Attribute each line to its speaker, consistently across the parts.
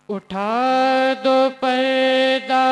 Speaker 1: उठा दो पर्दा,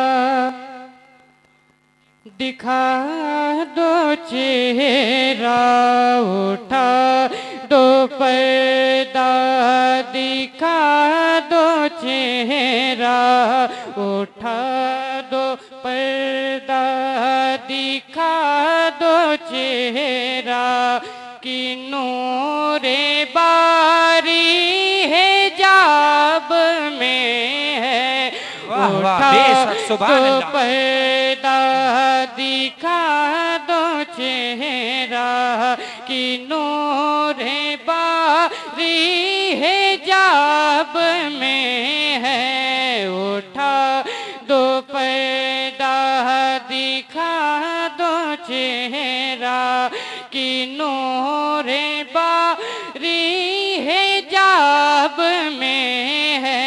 Speaker 1: दिखा दो चेहरा, उठा दो पर्दा, दिखा दो चेहरा, उठा दो पर्दा, दिखा दो चेहरा, कि नूरे बारी है जाब में है। उठा दो पर्दा, दिखा दो चेहरा, कि नूरे बारी है जाब में है। उठा दो पर्दा, दिखा दो चेहरा, कि नूरे बारी है जाब में है।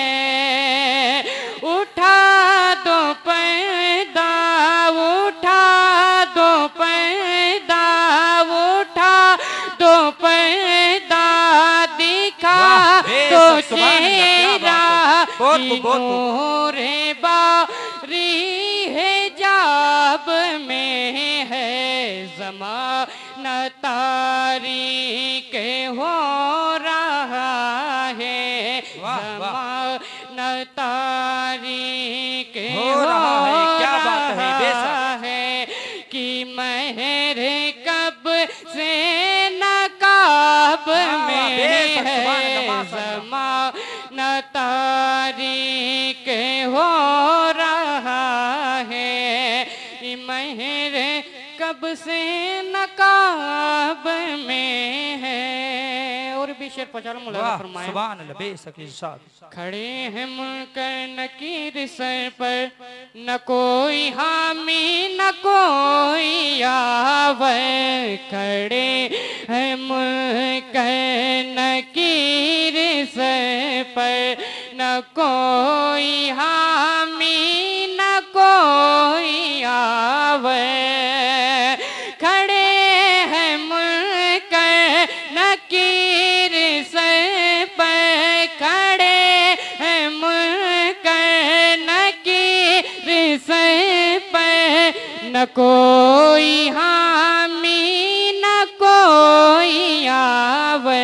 Speaker 1: उठा दो पर्दा, उठा दो पर्दा, उठा दो पर्दा, दिखा दो चेहरा, कि नूरे बारी है जाब में है। ज़माना तारीक हो रहा है, ज़माना तारीक हो रहा है। क्या बात है, बेशक है कि महर कब से नकाब में है। ज़माना तारीक हो रहा है, महर कब से नकाब में है। और भी शेर पचाल मुलाज़ा फरमाए। सुभान अल्लाह, बेशक इरशाद। खड़े हैं मुनकर नकीर सर पर, न कोई हामी न कोई आवर। खड़े हैं मुनकर नकीर सर पर, न कोई हामी न कोई आवर। खड़े हैं मुनकर नकीर सर पर, खड़े हैं मुनकर नकीर सर पर, न कोई हामी न कोई आवे।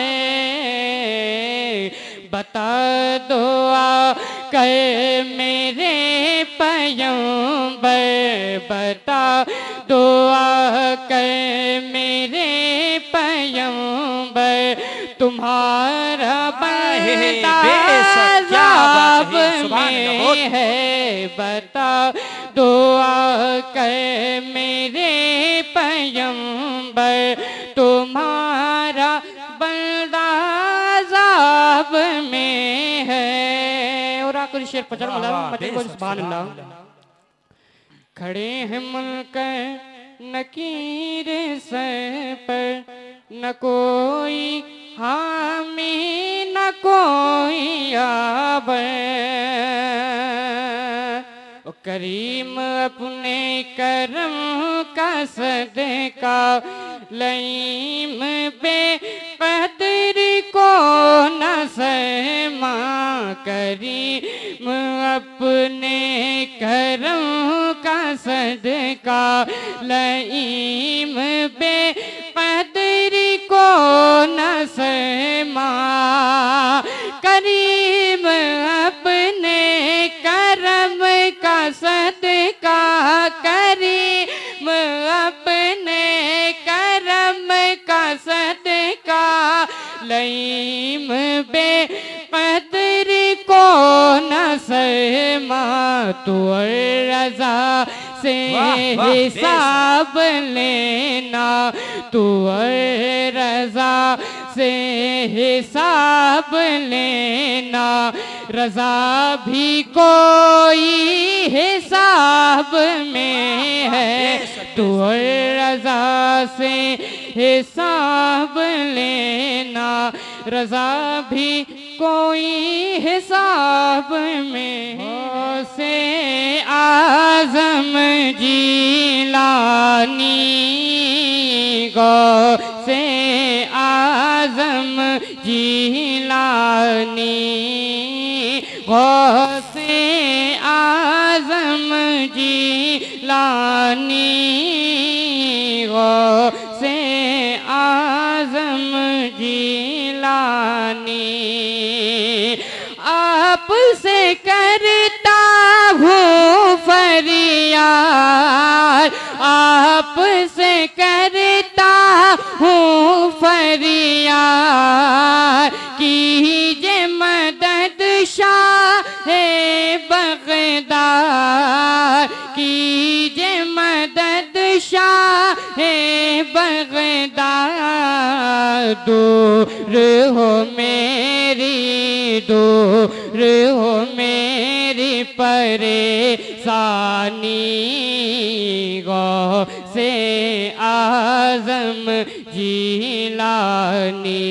Speaker 1: बता दो आकर मेरे पैगंबर, बता दो आकर मेरे पैगंबर, तुम्हारा बंदा अज़ाब में है। बता दो आकर मेरे पैगंबर, तुम्हारा बंदा अज़ाब में है। और आखिरी शेर पचर मुलाज़ा सुभान अल्लाह। खड़े हैं मुनकर नकीर सर पर, न कोई हामी न कोई आबर। करीम अपने करम का सदका, लईम बेकदर को न सहमा। करीम अपने करम का सदका, लईम बेकदर को न सहमा। करीम अपने करम का सदका, करीम अपने करम का सदका, लईम बेकदर को न सहमा। तू रज़ा से हिसाब लेना, तू रज़ा से हिसाब लेना। रज़ा भी कोई हिसाब में है, तू रज़ा से हिसाब लेना। रज़ा भी कोई हिसाब में हो। से आज़म जीलानी गो से आज़म जीलानी गौसे आज़म जिलानी, गौसे आज़म जिलानी। आपसे करता हूँ फरियाद, आपसे करता हूँ फरियाद, कीजिए मदद शाहे बग़दाद, कीजिए मदद शाहे बग़दाद। दूर हो मेरी, दूर हो मेरी परेशानी, गौसे आज़म जिलानी,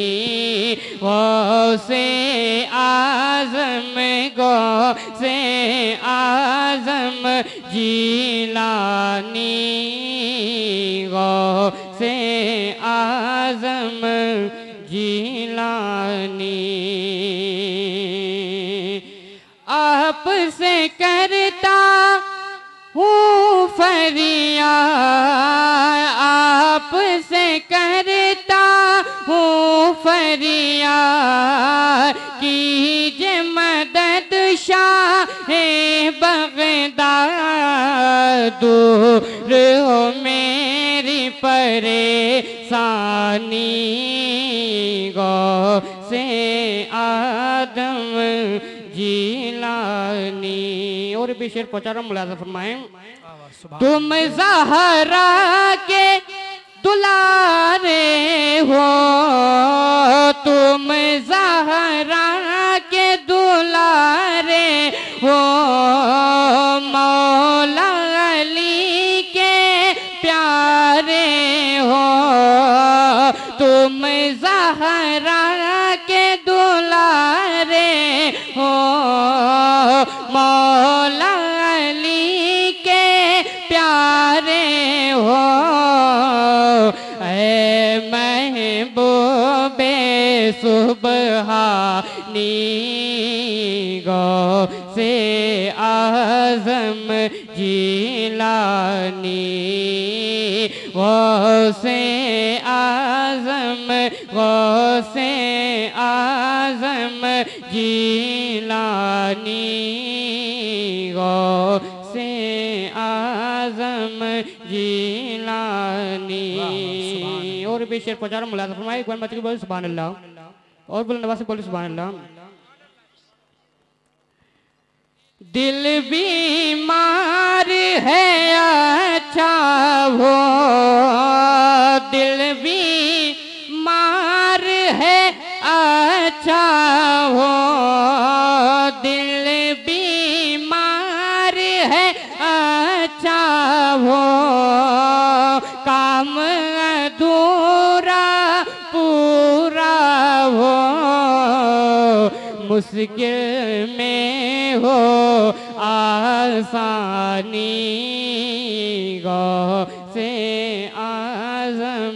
Speaker 1: गौसे आज़म, गौसे आज़म जिलानी, गौसे आज़म जिलानी। आपसे करता हूँ फरियाद, आपसे करता हूँ फरियाद, कीजिए मदद शाहे बग़दाद। दूर हो मेरी परेशानी, गौसे आदम जिलानी। और भी शेर पहुंचा रहा हूं, मुलाज़ा फरमाएं। तुम ज़हरा के दुलारे हो, तुम ज़हरा के दुलारे हो, मौला अली के प्यारे हो, तुम ज़हरा के दुलारे हो, मौला अली के प्यारे हो। ऐ महबूबे सुबहानी, गौसे आज़म जिलानी, गौसे आज़म, गौसे आज़म जिलानी, गौसे आज़म जिलानी। और भी शेर पहुंचा रहा हूं, मुलाज़ा फरमाइए। एक बार मत के बोले सुभान अल्लाह, और बुलंद आवाज़ से बोले सुभान अल्लाह। दिल बीमार है अच्छा हो, दिल बीमार है अच्छा हो, दिल बीमार है अच्छा हो, काम अधूरा पूरा हो, मुश्किल में हो आसानी, गौसे आज़म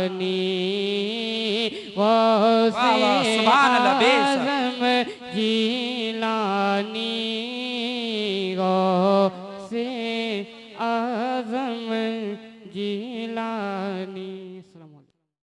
Speaker 1: जिलानी, गौसे आज़म जिलानी।